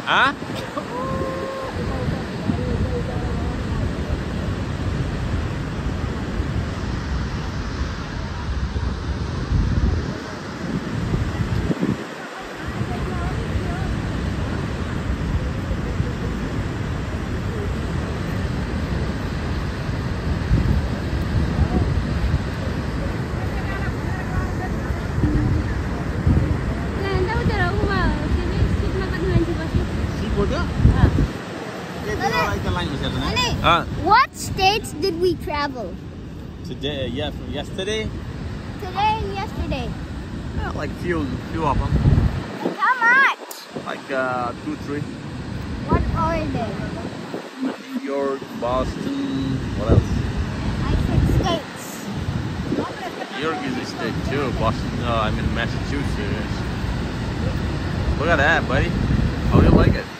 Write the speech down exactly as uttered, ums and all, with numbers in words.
Huh? Uh, what states did we travel? Today, yeah, from yesterday. Today and yesterday. Yeah, like few, few of them. Like how much? Like uh, two, three. What are they? New York, Boston. What else? I said states. New York is a state too. Boston. Uh, I mean Massachusetts. Look at that, buddy. How do you like it?